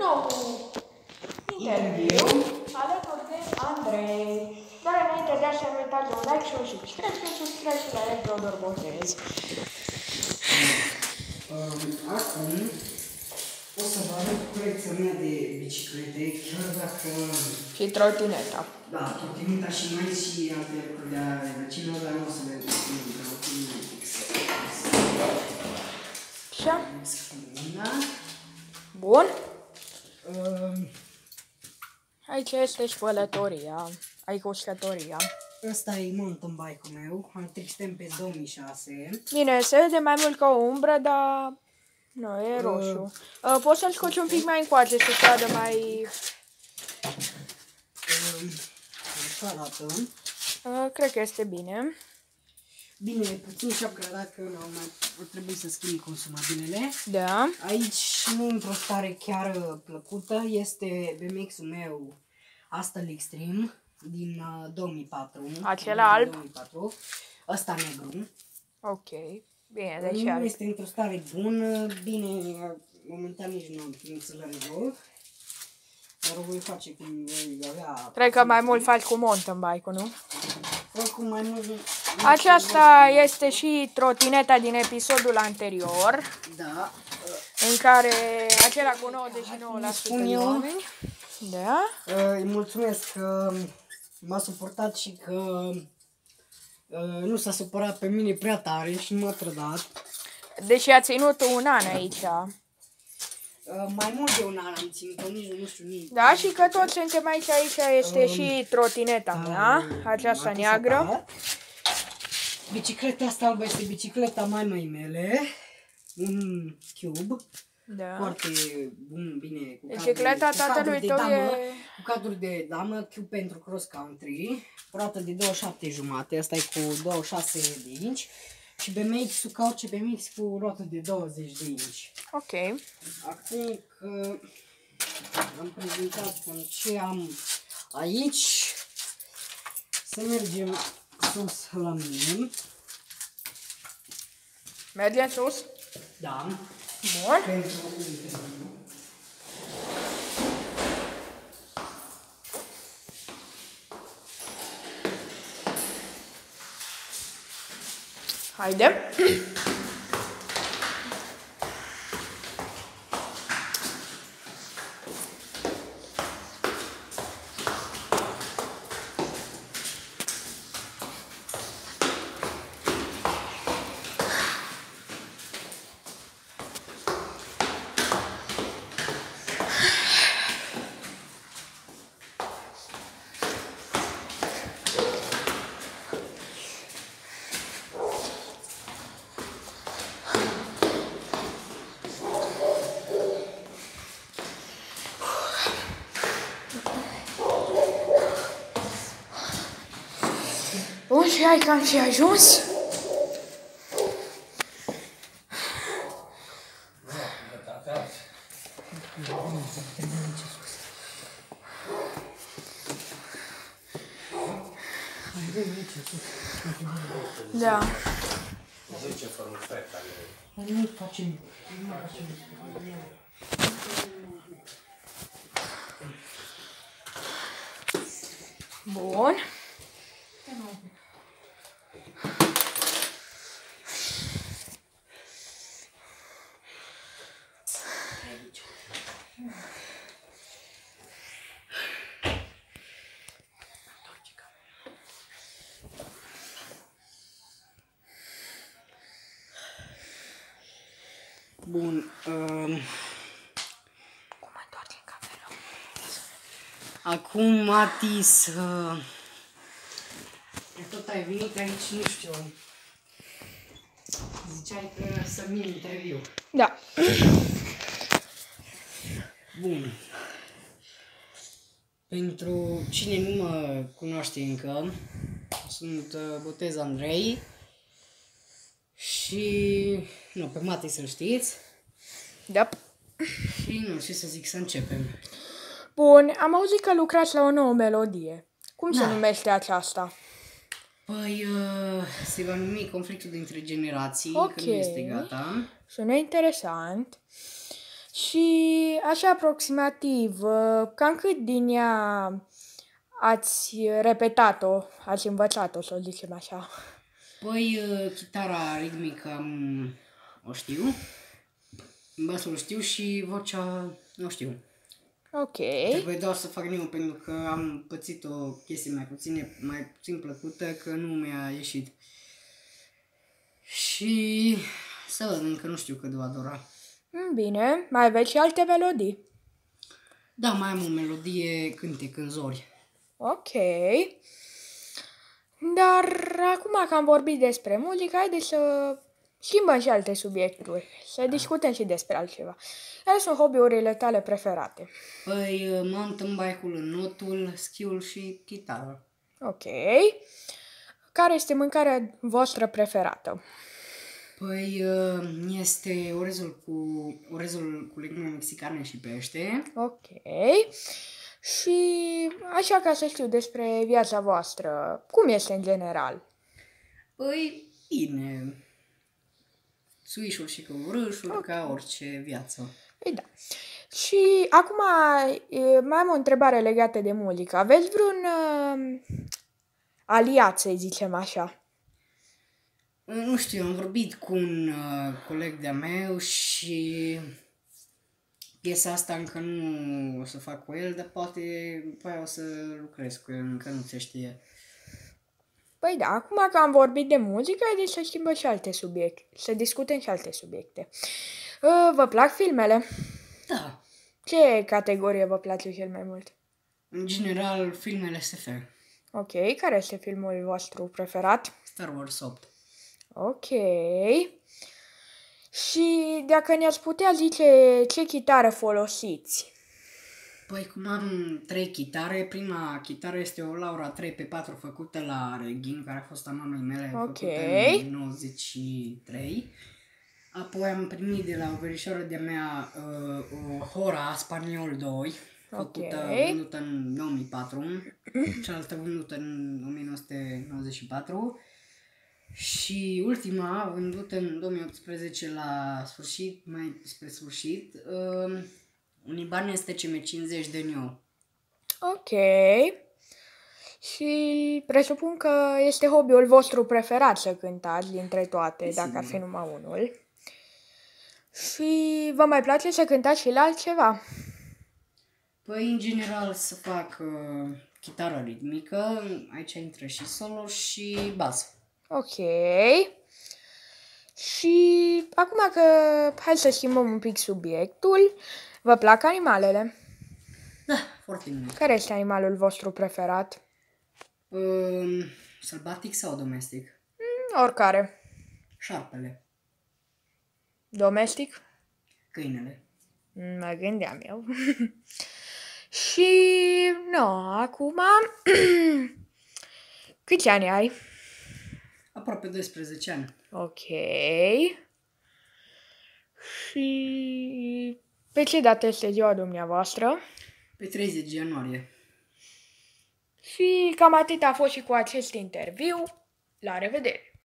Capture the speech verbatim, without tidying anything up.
nou interviu alături de Andrei. Dar înainte de a-și uitați un like și un subscribe și un subscribe și la Teodor Botez. Acum o să vă arăt colecția mea de biciclete, chiar dacă... Și trotineta. Da, trotineta și mai și alte lucruri de ale vecinilor, dar nu o să le spun vreau cu fix. Așa? Da? Bun. Um, Aici este spălătoria, aici uscătoria. Ăsta e mountain bike-ul meu, Trix Tempest două mii șase. Bine, se vede mai mult ca o umbră, dar... Nu, e roșu. Uh, uh, poți să-l scoți un pic mai încoace să se vadă mai... Um, așa arată. Uh, cred că este bine. Bine, puțin și upgradat că nu mai trebuie să schimbi consumabilele. Da. Aici nu într-o stare chiar plăcută, este B M X-ul meu Astel Extreme din uh, două mii patru. Acela alb? două mii patru. Ăsta negru. Ok. Bine, deci Nu alb. este într-o stare bună, bine, momentan nici nu am timp să le rezolv. Dar o voi face cum voi avea... Cred că mai mult faci cu mountain bike-ul, nu? Oricum mai mult... Aceasta este și trotineta din episodul anterior, Da. în care acela cu nouăzeci și nouă la sută Spun de eu. oameni. Da. Îi mulțumesc că m-a suportat și că uh, nu s-a supărat pe mine prea tare și nu m-a trădat. Deși a ținut un an aici. Uh, mai mult de un an am ținut-o, nici nu știu nici. Da, și că toți suntem aici, aici este și trotineta mea, aceasta neagră. Bicicleta asta albă este bicicleta mamei mele, un Cube, Da. foarte bun, bine, cu Bicicleta cadru, cu tatălui cadru de tău damă, e... cu cadru de damă, Cube pentru cross country, roată de douăzeci și șapte jumate, asta e cu douăzeci și șase de inci. Și B M X-ul ca orice B M X cu roată de douăzeci de inci. Ok. Acum că am prezentat cam ce am aici, să mergem sus la mine. Mergem sus? Da. Bun. Pentru Haide. Bun, și hai că am și ajuns. Da. zece formă fretta. nu facem. Bun. Bun. Um, Cum întoarcem camera? acum, Matis, uh, tot ai venit aici, nu știu. Ziceai că să-mi iei interviu. Da. Bun. Pentru cine nu mă cunoaște încă, sunt uh, Botez Andrei și, nu, pe Mati să-l știți. Da. Și nu știu să zic, să începem. Bun, am auzit că lucrați la o nouă melodie. Cum se Da. numește aceasta? Păi, uh, se va numi Conflictul dintre generații, Ok. că nu este gata. Sună interesant. Și așa aproximativ, uh, cam cât din ea ați repetat-o, ați învățat-o, să o zicem așa? Păi, uh, chitara ritmică am, o știu, basul știu și vocea nu știu. Ok. Trebuie doar să fac nimeni pentru că am pățit o chestie mai puțin, mai puțin plăcută, că nu mi-a ieșit. Și să văd, încă nu știu cât va dura. Bine, mai aveți și alte melodii? Da, mai am o melodie cântec în zori. Ok. Dar acum că am vorbit despre muzică, haideți să schimbăm și alte subiecturi, să discutăm și despre altceva. Care sunt hobby-urile tale preferate? Păi, mountain bike-ul, notul, schiul și chitară. Ok. Care este mâncarea voastră preferată? Păi, este orezul cu, orezul cu legume mexicane și pește. Ok. Și așa ca să știu despre viața voastră, cum este în general? Păi, bine. Suișuri și căurâșuri, okay, ca orice viață. Păi da. Și acum mai am o întrebare legată de muzică. Aveți vreun uh, aliat, să zicem așa? Nu știu, am vorbit cu un uh, coleg de-a meu și piesa asta încă nu o să fac cu el, dar poate după aia o să lucrez cu el, încă nu se știe. Păi da, acum că am vorbit de muzică, haideți să schimbăm și alte subiecte, să discutăm și alte subiecte. Uh, vă plac filmele? Da. Ce categorie vă place cel mai mult? În general, filmele S F. Ok, care este filmul vostru preferat? Star Wars opt. Ok. Și dacă ne-ați putea zice ce chitară folosiți? Păi cum am trei chitare, prima chitară este o Laura trei pe patru făcută la Reghin, care a fost a mamei mele, Ok. făcută în nouăzeci și trei. Apoi am primit de la o verișoară de-a mea uh, o Hora Spaniol doi, făcută, Ok. vândută în două mii patru, cealaltă vândută în o mie nouă sute nouăzeci și patru și ultima vândută în două mii optsprezece la sfârșit, mai spre sfârșit, uh, un Ibanez T C M cincizeci de Neo. Ok. Și presupun că este hobby-ul vostru preferat să cântați dintre toate, Sigur. dacă ar fi numai unul. Și vă mai place să cântați și la altceva? Păi, în general, să fac uh, chitară ritmică, aici intră și solo și bas. Ok. Și acum că hai să schimbăm un pic subiectul, vă plac animalele? Da, foarte mult. Care este animalul vostru preferat? Uh, sălbatic sau domestic? Mm, oricare. Șarpele. Domestic? Câinele. Mm, mă gândeam eu. Și nu, acum câți ani ai? Aproape doisprezece ani. Ok. Și pe ce dată este ziua dumneavoastră? Pe treizeci ianuarie. Și cam atât a fost și cu acest interviu. La revedere!